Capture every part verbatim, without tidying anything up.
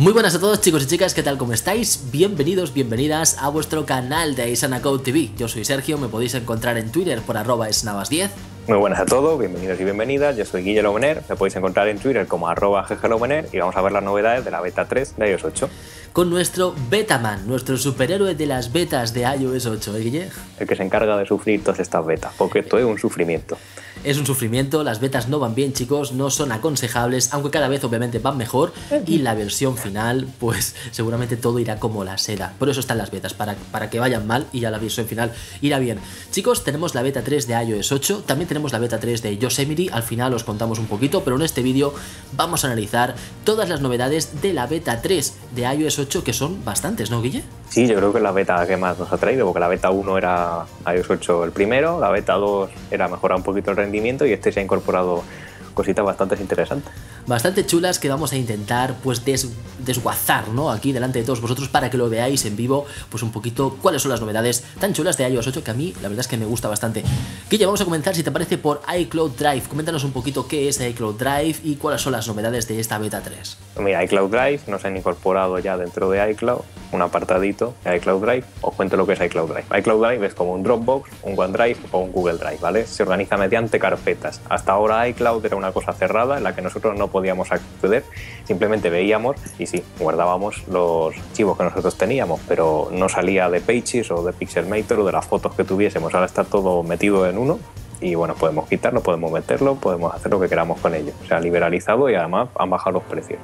Muy buenas a todos chicos y chicas, ¿qué tal? ¿Cómo estáis? Bienvenidos, bienvenidas a vuestro canal de Isanacode T V. Yo soy Sergio, me podéis encontrar en Twitter por arroba snavas diez. Muy buenas a todos, bienvenidos y bienvenidas, yo soy Guille Lobener, me podéis encontrar en Twitter como arroba gglobener y vamos a ver las novedades de la beta tres de iOS ocho. Con nuestro Betaman, nuestro superhéroe de las betas de iOS ocho, ¿eh, Guille? El que se encarga de sufrir todas estas betas, porque esto es un sufrimiento. Es un sufrimiento, las betas no van bien chicos, no son aconsejables, aunque cada vez obviamente van mejor y la versión final pues seguramente todo irá como la seda. Por eso están las betas, para, para que vayan mal y ya la versión final irá bien. Chicos, tenemos la beta tres de iOS ocho, también tenemos la beta tres de Yosemite, al final os contamos un poquito, pero en este vídeo vamos a analizar todas las novedades de la beta tres de iOS ocho, que son bastantes, ¿no, Guille? Sí, yo creo que es la beta que más nos ha traído, porque la beta uno era iOS ocho el primero, la beta dos era mejorar un poquito el rendimiento y este se ha incorporado cositas bastante interesantes. Bastante chulas que vamos a intentar pues des, desguazar, ¿no? Aquí delante de todos vosotros para que lo veáis en vivo, pues un poquito cuáles son las novedades tan chulas de iOS ocho que a mí la verdad es que me gusta bastante. Guille, vamos a comenzar si te parece por iCloud Drive. Coméntanos un poquito qué es iCloud Drive y cuáles son las novedades de esta beta tres. Mira, iCloud Drive nos han incorporado ya dentro de iCloud un apartadito de iCloud Drive. Os cuento lo que es iCloud Drive. iCloud Drive es como un Dropbox, un OneDrive o un Google Drive, ¿vale? Se organiza mediante carpetas. Hasta ahora iCloud era una cosa cerrada en la que nosotros no podíamos acceder, simplemente veíamos y sí, guardábamos los archivos que nosotros teníamos, pero no salía de Pages o de Pixelmator o de las fotos que tuviésemos. Ahora está todo metido en uno y bueno, podemos quitarlo, podemos meterlo, podemos hacer lo que queramos con ello. O sea, liberalizado y además han bajado los precios.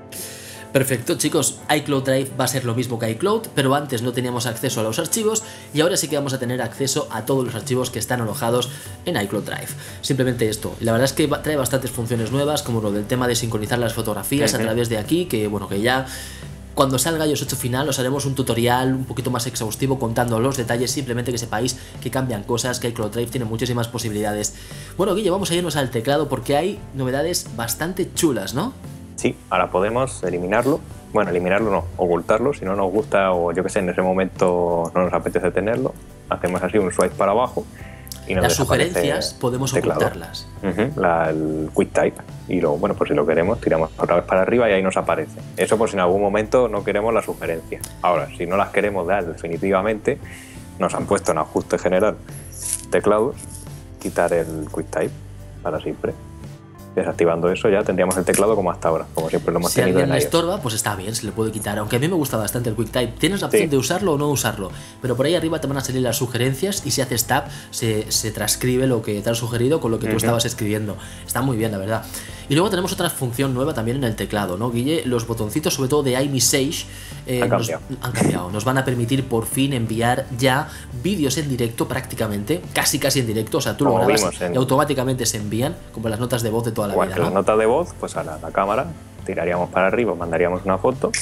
Perfecto chicos, iCloud Drive va a ser lo mismo que iCloud, pero antes no teníamos acceso a los archivos y ahora sí que vamos a tener acceso a todos los archivos que están alojados en iCloud Drive. Simplemente esto, y la verdad es que trae bastantes funciones nuevas, como lo del tema de sincronizar las fotografías uh-huh. a través de aquí, que bueno, que ya cuando salga iOS ocho final os haremos un tutorial un poquito más exhaustivo contando los detalles, simplemente que sepáis que cambian cosas, que iCloud Drive tiene muchísimas posibilidades. Bueno Guille, vamos a irnos al teclado porque hay novedades bastante chulas, ¿no? Sí, ahora podemos eliminarlo, bueno, eliminarlo no, ocultarlo, si no nos gusta o yo que sé, en ese momento no nos apetece tenerlo, hacemos así un swipe para abajo y nos las sugerencias podemos ocultarlas. Uh-huh, la, el QuickType y luego, bueno, pues si lo queremos tiramos otra vez para arriba y ahí nos aparece. Eso por si en algún momento no queremos la sugerencia. Ahora, si no las queremos dar definitivamente, nos han puesto en ajuste general teclados, quitar el QuickType para siempre. Desactivando eso ya tendríamos el teclado como hasta ahora, como siempre lo hemos si tenido en alguien le iOS. estorba, pues está bien, se le puede quitar, aunque a mí me gusta bastante el QuickType. Tienes la opción sí. de usarlo o no usarlo, pero por ahí arriba te van a salir las sugerencias y si haces tab se, se transcribe lo que te han sugerido con lo que uh-huh. tú estabas escribiendo. Está muy bien, la verdad. Y luego tenemos otra función nueva también en el teclado, ¿no, Guille? Los botoncitos, sobre todo de iMessage, eh, han, nos, cambiado. han cambiado. Nos van a permitir por fin enviar ya vídeos en directo prácticamente, casi casi en directo. O sea, tú como lo grabas en... y automáticamente se envían, como las notas de voz de toda la bueno, vida, ¿no? Las notas de voz, pues a la, la cámara, tiraríamos para arriba, mandaríamos una foto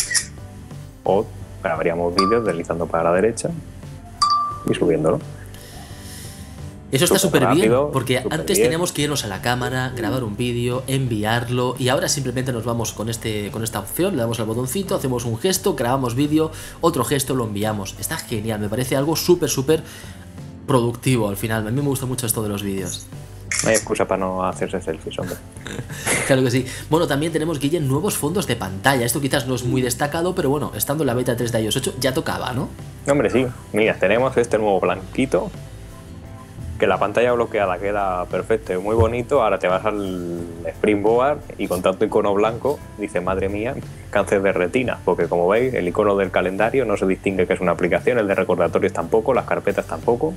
o grabaríamos vídeos deslizando para la derecha y subiéndolo. Eso está súper bien, porque super antes bien. teníamos que irnos a la cámara, grabar un vídeo, enviarlo y ahora simplemente nos vamos con, este, con esta opción, le damos al botoncito, hacemos un gesto, grabamos vídeo, otro gesto, lo enviamos. Está genial, me parece algo súper súper productivo al final. A mí me gusta mucho esto de los vídeos. No hay excusa para no hacerse selfies, hombre. Claro que sí. Bueno, también tenemos, Guille, nuevos fondos de pantalla. Esto quizás no es muy destacado, pero bueno, estando en la beta tres de iOS ocho ya tocaba, ¿no? Hombre, sí. Mira, tenemos este nuevo blanquito, que la pantalla bloqueada queda perfecto y muy bonito. Ahora te vas al Springboard y con tanto icono blanco, dice, madre mía, cáncer de retina, porque como veis, el icono del calendario no se distingue que es una aplicación, el de recordatorios tampoco, las carpetas tampoco.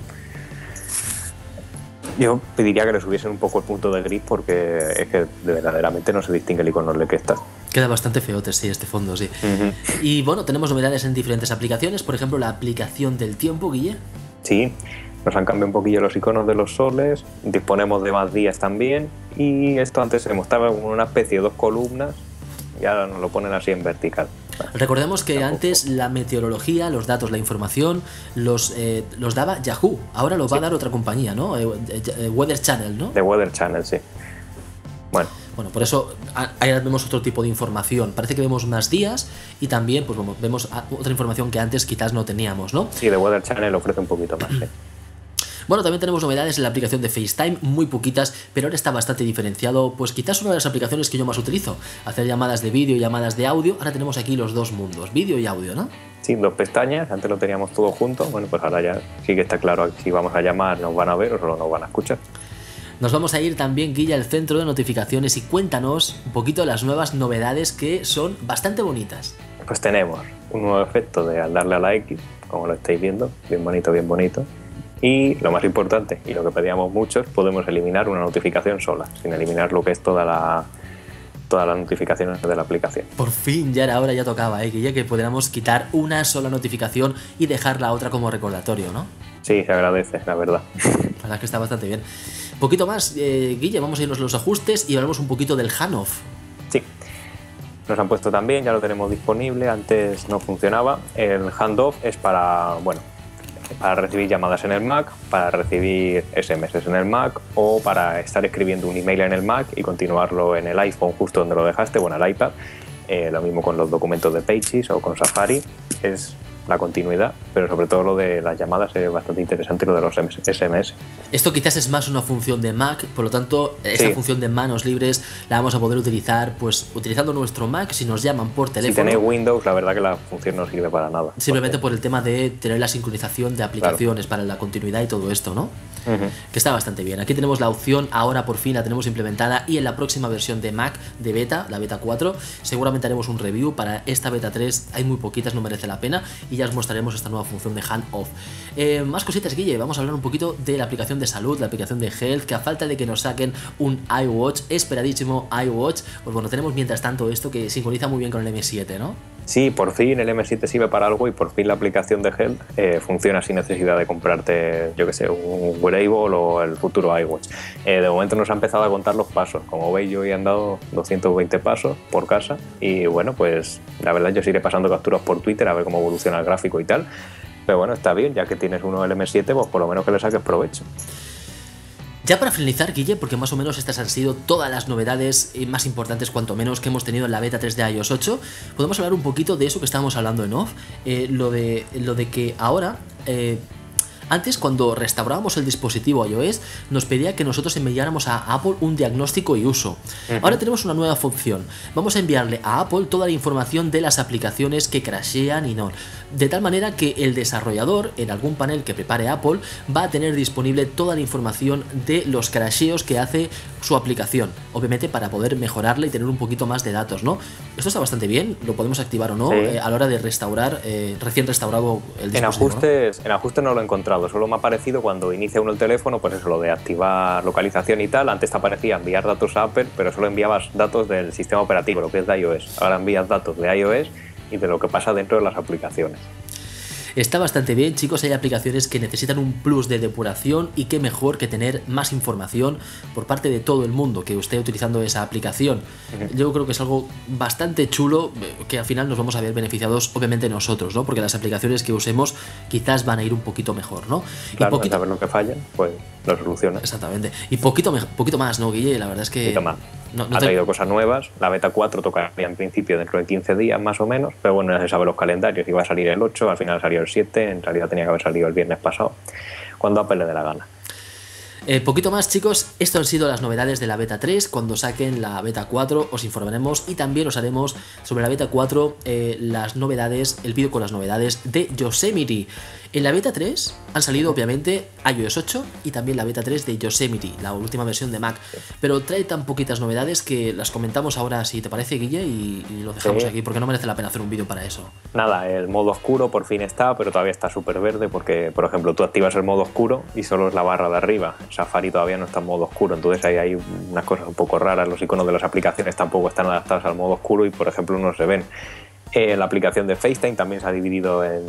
Yo pediría que le subiesen un poco el punto de gris porque es que verdaderamente no se distingue el icono del que está. Queda bastante feote, sí, este fondo, sí. Uh-huh. Y bueno, tenemos novedades en diferentes aplicaciones, por ejemplo, la aplicación del tiempo, Guille. Sí, nos han cambiado un poquillo los iconos de los soles, disponemos de más días también y esto antes se mostraba como una especie de dos columnas y ahora nos lo ponen así en vertical. Recordemos que Tampoco. antes la meteorología, los datos, la información los, eh, los daba Yahoo, ahora lo va sí. a dar otra compañía, ¿no? Eh, eh, Weather Channel, ¿no? The Weather Channel, sí. Bueno. Bueno, por eso ahí vemos otro tipo de información. Parece que vemos más días y también pues vemos otra información que antes quizás no teníamos, ¿no? Sí, The Weather Channel ofrece un poquito más, ¿eh? Bueno, también tenemos novedades en la aplicación de FaceTime, muy poquitas, pero ahora está bastante diferenciado, pues quizás una de las aplicaciones que yo más utilizo, hacer llamadas de vídeo y llamadas de audio. Ahora tenemos aquí los dos mundos, vídeo y audio, ¿no? Sí, dos pestañas, antes lo teníamos todo junto, bueno, pues ahora ya sí que está claro si vamos a llamar, nos van a ver o solo nos van a escuchar. Nos vamos a ir también, Guilla, al centro de notificaciones y cuéntanos un poquito las nuevas novedades que son bastante bonitas. Pues tenemos un nuevo efecto de al darle a la X, como lo estáis viendo, bien bonito, bien bonito. Y lo más importante, y lo que pedíamos muchos, podemos eliminar una notificación sola, sin eliminar lo que es toda la, todas las notificaciones de la aplicación. Por fin, ya era hora, ya tocaba, ¿eh? Que ya que pudiéramos quitar una sola notificación y dejar la otra como recordatorio, ¿no? Sí, se agradece, la verdad. La verdad que está bastante bien. Un poquito más, eh, Guille, vamos a irnos a los ajustes y hablamos un poquito del handoff. Sí, nos han puesto también, ya lo tenemos disponible, antes no funcionaba. El handoff es para, bueno, para recibir llamadas en el Mac, para recibir ese eme eses en el Mac o para estar escribiendo un email en el Mac y continuarlo en el iPhone justo donde lo dejaste, bueno, el iPad. Eh, lo mismo con los documentos de Pages o con Safari, es la continuidad, pero sobre todo lo de las llamadas es bastante interesante, lo de los ese eme ese. Esto quizás es más una función de Mac, por lo tanto, esa sí. función de manos libres la vamos a poder utilizar pues utilizando nuestro Mac si nos llaman por teléfono. Si tenéis Windows, la verdad que la función no sirve para nada. Simplemente porque... por el tema de tener la sincronización de aplicaciones, claro, para la continuidad y todo esto, ¿no? Uh-huh. Que está bastante bien. Aquí tenemos la opción, ahora por fin la tenemos implementada y en la próxima versión de Mac de beta, la beta cuatro, seguramente haremos un review. Para esta beta tres hay muy poquitas, no merece la pena y ya os mostraremos esta nueva función de handoff. Eh, más cositas, Guille, vamos a hablar un poquito de la aplicación de salud, la aplicación de Health, que a falta de que nos saquen un iWatch, esperadísimo iWatch, pues bueno, tenemos mientras tanto esto que sincroniza muy bien con el eme siete, ¿no? Sí, por fin el eme siete sirve para algo y por fin la aplicación de Health eh, funciona sin necesidad de comprarte, yo que sé, un wearable o el futuro iWatch. Eh, de momento nos ha empezado a contar los pasos. Como veis, yo hoy he andado doscientos veinte pasos por casa y bueno, pues la verdad yo os iré pasando capturas por Twitter a ver cómo evoluciona el gráfico y tal. Pero bueno, está bien, ya que tienes uno del eme siete, pues por lo menos que le saques provecho. Ya para finalizar, Guille, porque más o menos estas han sido todas las novedades más importantes, cuanto menos, que hemos tenido en la beta tres de iOS ocho, podemos hablar un poquito de eso que estábamos hablando en off, eh, lo, de, lo de que ahora... Eh, Antes, cuando restaurábamos el dispositivo iOS, nos pedía que nosotros enviáramos a Apple un diagnóstico y uso. Uh-huh. Ahora tenemos una nueva función. Vamos a enviarle a Apple toda la información de las aplicaciones que crashean y no. De tal manera que el desarrollador, en algún panel que prepare Apple, va a tener disponible toda la información de los crasheos que hace su aplicación. Obviamente para poder mejorarla y tener un poquito más de datos, ¿no? Esto está bastante bien, lo podemos activar o no, sí. eh, a la hora de restaurar, eh, recién restaurado el dispositivo. En ajustes, ¿no? En ajustes no lo he encontrado. Solo me ha aparecido cuando inicia uno el teléfono, pues eso, lo de activar localización y tal. Antes te aparecía enviar datos a Apple, pero solo enviabas datos del sistema operativo, lo que es de iOS. Ahora envías datos de iOS y de lo que pasa dentro de las aplicaciones. Está bastante bien, chicos, hay aplicaciones que necesitan un plus de depuración y qué mejor que tener más información por parte de todo el mundo que esté utilizando esa aplicación. Uh-huh. Yo creo que es algo bastante chulo que al final nos vamos a ver beneficiados, obviamente nosotros, ¿no? Porque las aplicaciones que usemos quizás van a ir un poquito mejor, ¿no? Claro, y poquito... saber lo que falla, pues lo soluciona. Exactamente. Y poquito, me... poquito más, ¿no, Guille? La verdad es que... Poquito más. No, no ha te... traído cosas nuevas. La beta cuatro tocaría en principio dentro de quince días más o menos, pero bueno, ya se sabe los calendarios. Iba a salir el ocho, al final salió el siete, en realidad tenía que haber salido el viernes pasado, cuando Apple le dé la gana. Eh, poquito más, chicos, esto han sido las novedades de la beta tres. Cuando saquen la beta cuatro os informaremos y también os haremos sobre la beta cuatro eh, las novedades, el vídeo con las novedades de Yosemite. En la beta tres han salido obviamente iOS ocho y también la beta tres de Yosemite, la última versión de Mac, pero trae tan poquitas novedades que las comentamos ahora, si te parece, Guille, y, y lo dejamos sí. aquí porque no merece la pena hacer un vídeo para eso. Nada, el modo oscuro por fin está, pero todavía está súper verde porque, por ejemplo, tú activas el modo oscuro y solo es la barra de arriba. Safari todavía no está en modo oscuro, entonces ahí hay unas cosas un poco raras. Los iconos de las aplicaciones tampoco están adaptados al modo oscuro y, por ejemplo, no se ven. Eh, la aplicación de FaceTime también se ha dividido en...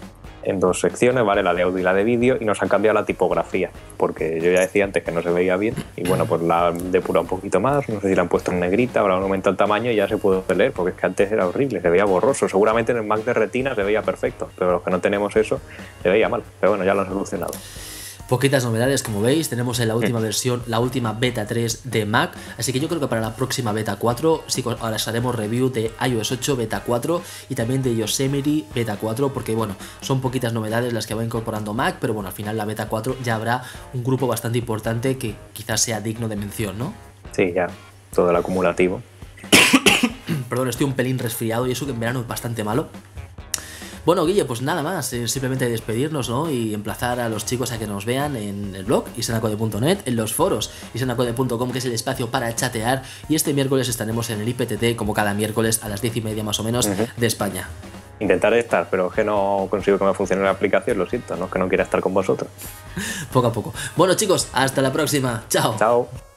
en dos secciones, ¿vale? La de audio y la de vídeo, y nos han cambiado la tipografía, porque yo ya decía antes que no se veía bien, y bueno, pues la han depurado un poquito más, no sé si la han puesto en negrita, habrá aumentado el tamaño y ya se puede leer, porque es que antes era horrible, se veía borroso, seguramente en el Mac de Retina se veía perfecto, pero los que no tenemos eso, se veía mal, pero bueno, ya lo han solucionado. Poquitas novedades, como veis, tenemos en la última versión, la última beta tres de Mac, así que yo creo que para la próxima beta cuatro sí ahora haremos review de iOS ocho beta cuatro y también de Yosemite beta cuatro, porque bueno, son poquitas novedades las que va incorporando Mac, pero bueno, al final la beta cuatro ya habrá un grupo bastante importante que quizás sea digno de mención, ¿no? Sí, ya, todo el acumulativo. Perdón, estoy un pelín resfriado y eso que en verano es bastante malo. Bueno, Guille, pues nada más, eh, simplemente despedirnos, ¿no? Y emplazar a los chicos a que nos vean en el blog isanacode punto net, en los foros isanacode punto com, que es el espacio para chatear, y este miércoles estaremos en el I P T T, como cada miércoles a las diez y media más o menos, uh-huh. de España. Intentaré estar, pero es que no consigo que me funcione la aplicación, lo siento, no es que no quiera estar con vosotros. Poco a poco. Bueno, chicos, hasta la próxima. Chao. Chao.